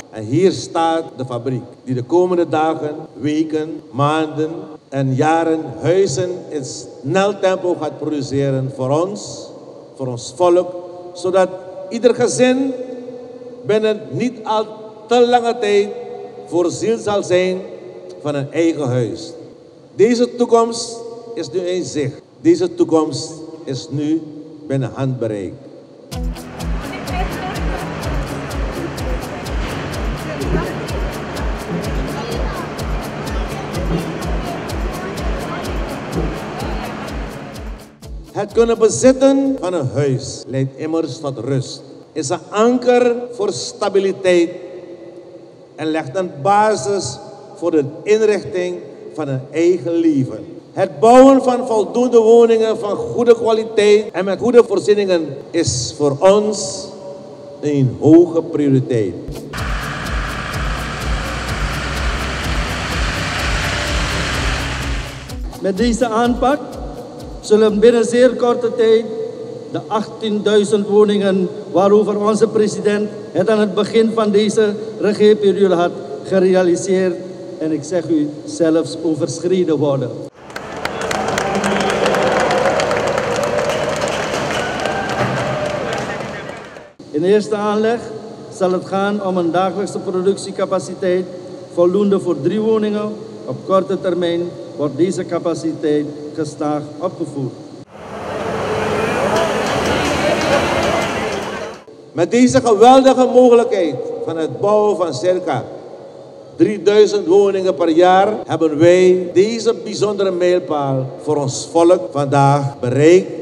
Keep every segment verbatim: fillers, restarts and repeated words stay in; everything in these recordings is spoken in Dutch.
En hier staat de fabriek die de komende dagen, weken, maanden en jaren huizen in snel tempo gaat produceren voor ons, voor ons volk, zodat ieder gezin binnen niet al te lange tijd voorzien zal zijn van een eigen huis. Deze toekomst is nu in zicht. Deze toekomst is nu binnen handbereik. Het kunnen bezitten van een huis leidt immers tot rust, is een anker voor stabiliteit en legt een basis voor de inrichting van een eigen leven. Het bouwen van voldoende woningen van goede kwaliteit en met goede voorzieningen is voor ons een hoge prioriteit. Met deze aanpak zullen binnen zeer korte tijd de achttienduizend woningen waarover onze president het aan het begin van deze regeerperiode had gerealiseerd en ik zeg u zelfs overschreden worden. In eerste aanleg zal het gaan om een dagelijkse productiecapaciteit voldoende voor drie woningen. Op korte termijn wordt deze capaciteit gestaag opgevoerd. Met deze geweldige mogelijkheid van het bouwen van circa drieduizend woningen per jaar hebben wij deze bijzondere mijlpaal voor ons volk vandaag bereikt.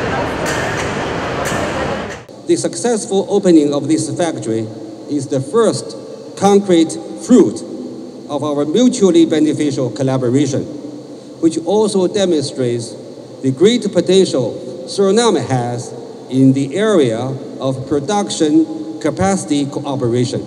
The successful opening of this factory is the first concrete fruit of our mutually beneficial collaboration, which also demonstrates the great potential Suriname has in the area of production capacity cooperation.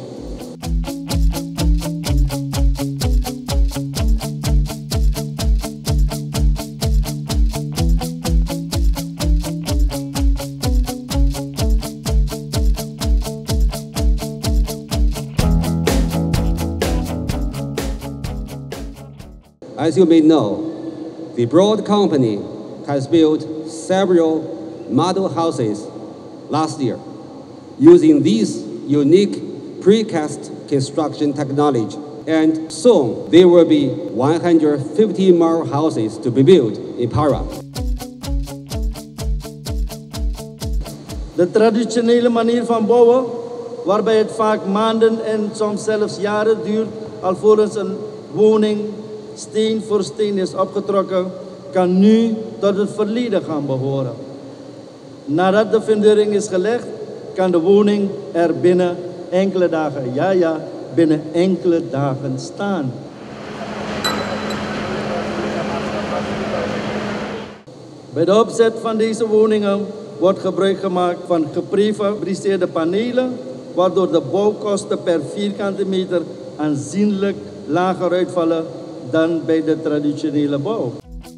As you may know, the Broad Company has built several model houses last year using this unique precast construction technology. And soon there will be one hundred fifty more houses to be built in Para. De traditionele manier van bouwen, waarbij het vaak maanden en soms zelfs jaren duurt alvorens een woning steen voor steen is opgetrokken, kan nu tot het verleden gaan behoren. Nadat de fundering is gelegd, kan de woning er binnen enkele dagen, ja ja, binnen enkele dagen staan. Bij de opzet van deze woningen wordt gebruik gemaakt van geprefabriceerde panelen, waardoor de bouwkosten per vierkante meter aanzienlijk lager uitvallen dan bij de traditionele bouw.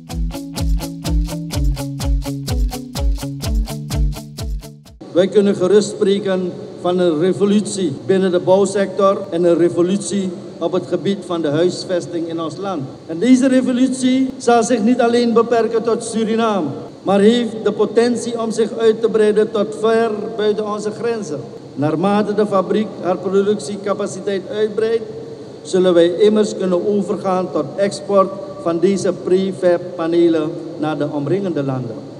Wij kunnen gerust spreken van een revolutie binnen de bouwsector en een revolutie op het gebied van de huisvesting in ons land. En deze revolutie zal zich niet alleen beperken tot Suriname, maar heeft de potentie om zich uit te breiden tot ver buiten onze grenzen. Naarmate de fabriek haar productiecapaciteit uitbreidt, zullen wij immers kunnen overgaan tot export van deze prefab panelen naar de omringende landen.